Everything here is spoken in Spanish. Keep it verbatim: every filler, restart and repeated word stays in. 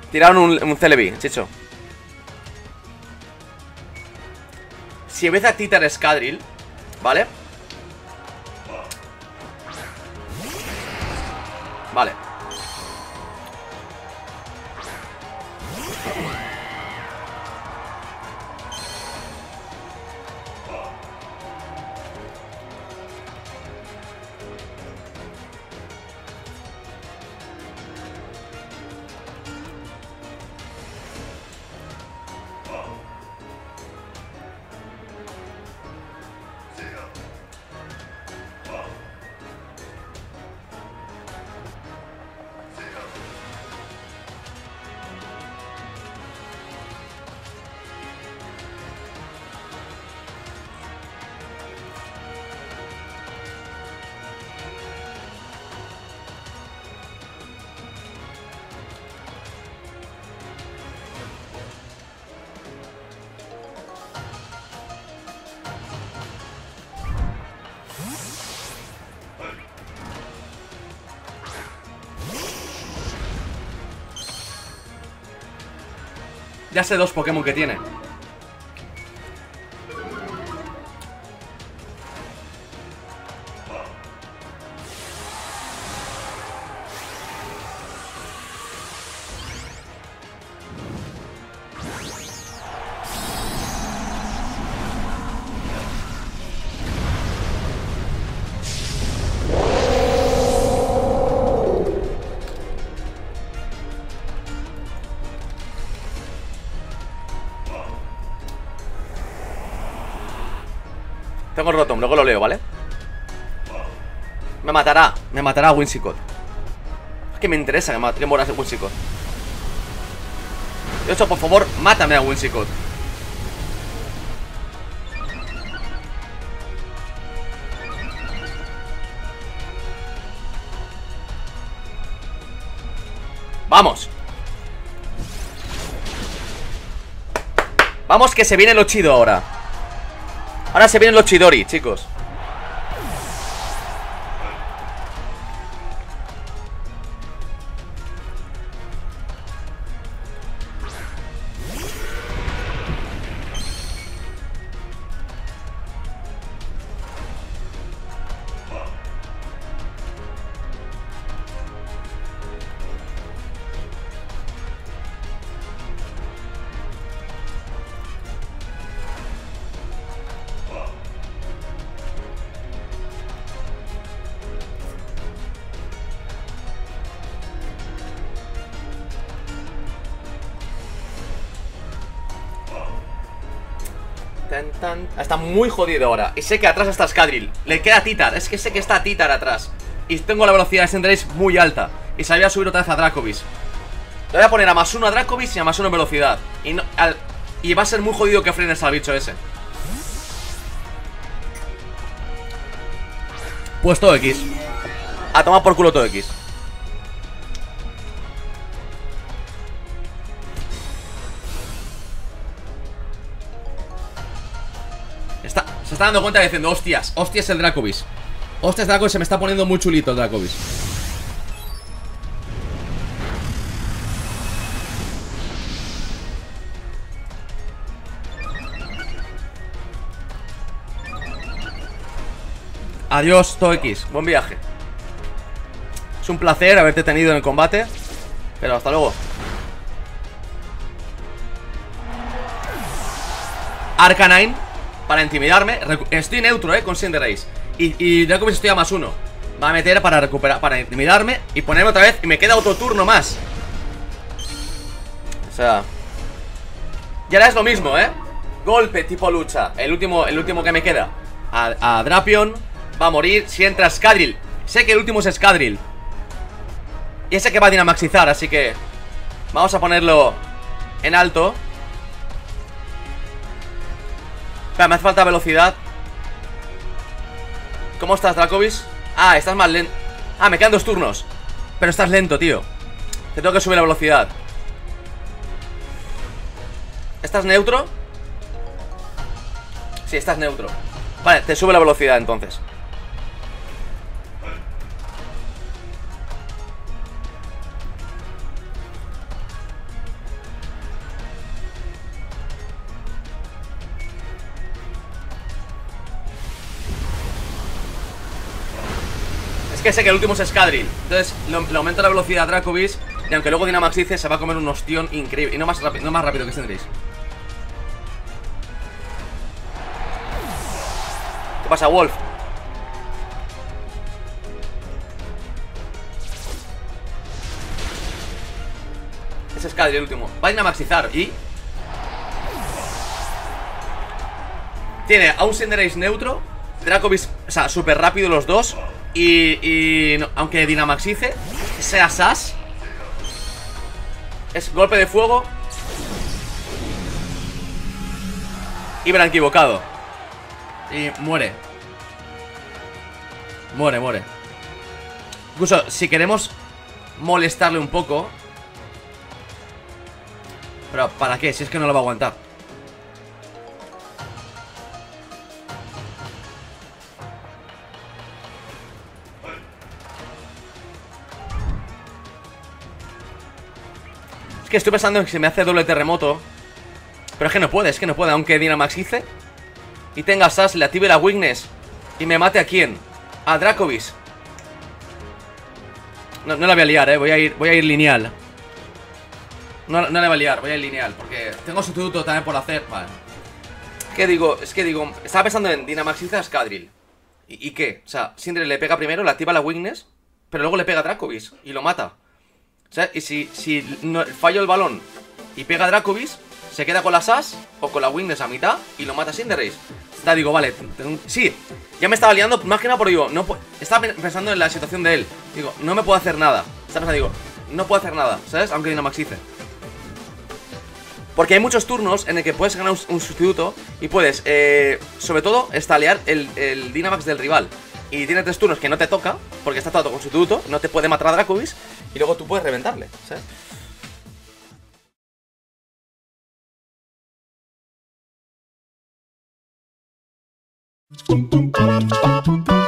Tiraron un, un Celebi, chicho. Si ves a Titar Escadril, ¿vale? Vale. Ya sé dos Pokémon que tiene. Tengo el Rotom, luego lo leo, ¿vale? Me matará, me matará Whimsicott. Es que me interesa que, que muera Whimsicott. De hecho, por favor, mátame a Whimsicott. ¡Vamos! Vamos que se viene lo chido ahora. Ahora se vienen los Chidori, chicos. Tan, tan. Está muy jodido ahora. Y sé que atrás está Scadril. Le queda Titar. Es que sé que está Titar atrás. Y tengo la velocidad de Cinderace muy alta. Y se había subido otra vez a Dracovish. Le voy a poner a más uno a Dracovish y a más uno en velocidad. Y, no, al, y va a ser muy jodido que frenes al bicho ese. Pues todo X. A tomar por culo todo X. Está, se está dando cuenta diciendo, hostias, hostias el Dracovish. Hostias Dracovish, se me está poniendo muy chulito el Dracovish. Adiós, todo X, buen viaje. Es un placer haberte tenido en el combate. Pero hasta luego. Arcanine para intimidarme. Estoy neutro, eh, con Cinderace. Y, y Dracovish estoy a más uno. Va a meter para recuperar, para intimidarme y ponerme otra vez. Y me queda otro turno más. O sea, y ahora es lo mismo, eh. Golpe tipo lucha. El último, el último que me queda. A, a Drapion va a morir si entra Scadril. Sé que el último es Scadril. Y ese que va a dinamaxizar, así que vamos a ponerlo en alto. Espera, me hace falta velocidad. ¿Cómo estás, Dracovish? Ah, estás más lento. Ah, me quedan dos turnos. Pero estás lento, tío. Te tengo que subir la velocidad. ¿Estás neutro? Sí, estás neutro. Vale, te sube la velocidad entonces. que sé que el último es Scadril. Entonces le, le aumento la velocidad a Dracovish. Y aunque luego Dynamax dice, se va a comer un ostión increíble. Y no más rápido, no más rápido que Cinderace. ¿Qué pasa, Wolf? Es Scadril el último. Va a Dynamaxizar y... tiene a un Cinderace neutro, Dracovish, o sea, súper rápido los dos. Y, y no, aunque Dynamaxice, sea Sash, es golpe de fuego. Y verán equivocado. Y muere. Muere, muere. Incluso si queremos molestarle un poco. Pero ¿para qué? Si es que no lo va a aguantar. Es que estoy pensando en que se me hace doble terremoto. Pero es que no puede, es que no puede. Aunque Dynamaxice y tenga Sash, le active la Weakness y me mate a quién. A Dracovish. No, no la voy a liar, eh. Voy a ir, voy a ir lineal. No, no la voy a liar, voy a ir lineal. Porque tengo sustituto también por hacer. Vale. ¿Qué digo? Es que digo, estaba pensando en Dynamaxice a Scadril. ¿Y, ¿Y qué? O sea, Sindri le pega primero, le activa la Weakness, pero luego le pega a Dracovish y lo mata. O sea, y si, si no, fallo el balón y pega a Dracovish, se queda con la Sash o con la Weakness a mitad y lo mata Cinderace. Está, digo, vale, tengo... sí, ya me estaba liando, más que nada por digo, no estaba pensando en la situación de él. Digo, no me puedo hacer nada. Estaba pensando, digo, no puedo hacer nada, ¿sabes? Aunque Dynamaxice. Porque hay muchos turnos en el que puedes ganar un, un sustituto y puedes, eh, sobre todo, estalear el, el Dynamax del rival. Y tiene tres turnos que no te toca, porque está todo con sustituto, no te puede matar a Dracovish, y luego tú puedes reventarle, ¿sabes? Pum pum para pa pum pum.